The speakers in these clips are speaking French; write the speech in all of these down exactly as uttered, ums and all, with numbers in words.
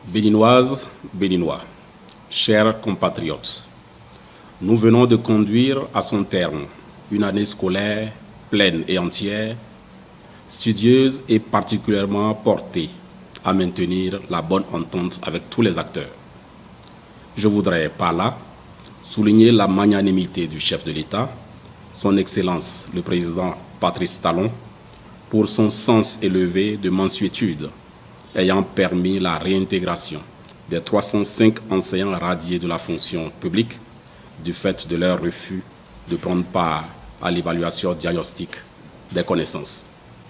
Béninoises, Béninois, chers compatriotes, nous venons de conduire à son terme une année scolaire pleine et entière, studieuse et particulièrement portée à maintenir la bonne entente avec tous les acteurs. Je voudrais par là souligner la magnanimité du chef de l'État, son Excellence le Président Patrice Talon, pour son sens élevé de mansuétude, ayant permis la réintégration des trois cent cinq enseignants radiés de la fonction publique du fait de leur refus de prendre part à l'évaluation diagnostique des connaissances.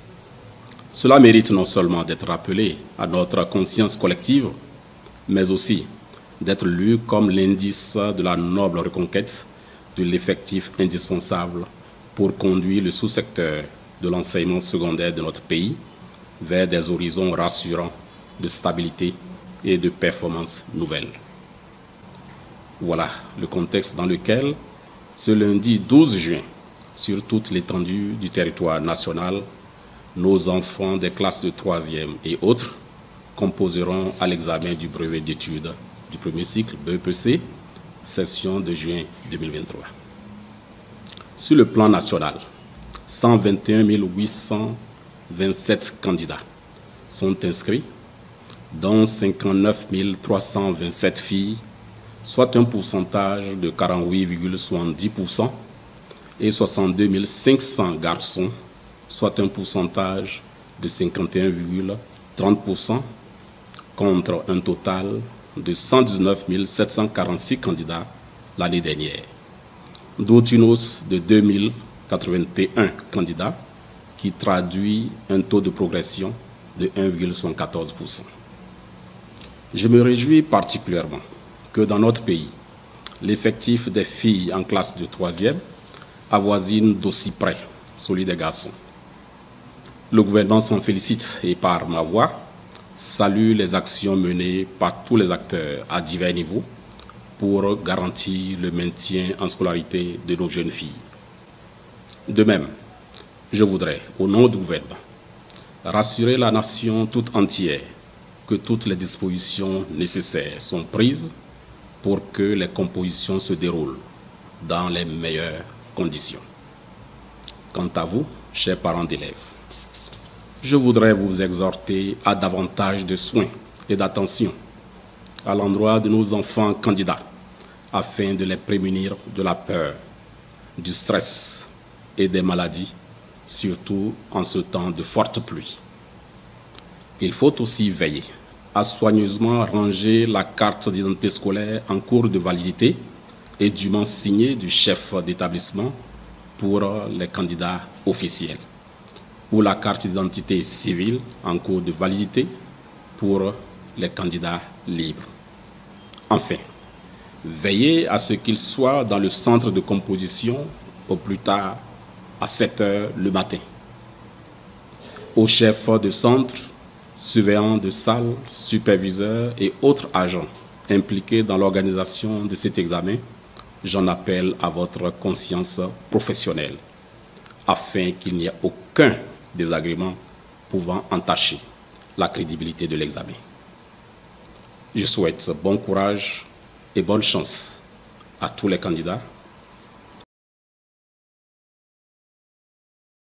Cela mérite non seulement d'être rappelé à notre conscience collective, mais aussi d'être lu comme l'indice de la noble reconquête de l'effectif indispensable pour conduire le sous-secteur de l'enseignement secondaire de notre pays vers des horizons rassurants de stabilité et de performances nouvelles. Voilà le contexte dans lequel, ce lundi douze juin, sur toute l'étendue du territoire national, nos enfants des classes de troisième et autres composeront à l'examen du brevet d'études du premier cycle B E P C, session de juin deux mille vingt-trois. Sur le plan national, cent vingt et un mille huit cent vingt-sept candidats sont inscrits, dont cinquante-neuf mille trois cent vingt-sept filles, soit un pourcentage de quarante-huit virgule soixante-dix pour cent, et soixante-deux mille cinq cents garçons, soit un pourcentage de cinquante et un virgule trente pour cent, contre un total de cent dix-neuf mille sept cent quarante-six candidats l'année dernière, d'où une hausse de deux mille quatre-vingt-un candidats qui traduit un taux de progression de un virgule soixante-quatorze pour cent. Je me réjouis particulièrement que dans notre pays, l'effectif des filles en classe de troisième avoisine d'aussi près celui des garçons. Le gouvernement s'en félicite et par ma voix, salue les actions menées par tous les acteurs à divers niveaux pour garantir le maintien en scolarité de nos jeunes filles. De même, je voudrais, au nom du gouvernement, rassurer la nation toute entière que toutes les dispositions nécessaires sont prises pour que les compositions se déroulent dans les meilleures conditions. Quant à vous, chers parents d'élèves, je voudrais vous exhorter à davantage de soins et d'attention à l'endroit de nos enfants candidats afin de les prémunir de la peur, du stress et des maladies, surtout en ce temps de fortes pluies. Il faut aussi veiller à soigneusement ranger la carte d'identité scolaire en cours de validité et dûment signée du chef d'établissement pour les candidats officiels, ou la carte d'identité civile en cours de validité pour les candidats libres. Enfin, veillez à ce qu'ils soient dans le centre de composition au plus tard à sept heures le matin. Aux chefs de centre, surveillants de salle, superviseurs et autres agents impliqués dans l'organisation de cet examen, j'en appelle à votre conscience professionnelle afin qu'il n'y ait aucun désagrément pouvant entacher la crédibilité de l'examen. Je souhaite bon courage et bonne chance à tous les candidats